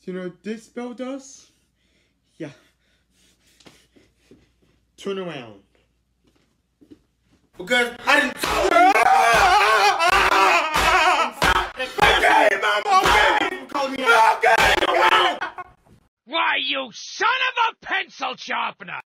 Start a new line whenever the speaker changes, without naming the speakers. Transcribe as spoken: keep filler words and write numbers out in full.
You know what this spell does? Yeah. Turn around. Because I didn't. Okay, Mama. Okay. Call me out. Okay.
Why, you son of a pencil sharpener!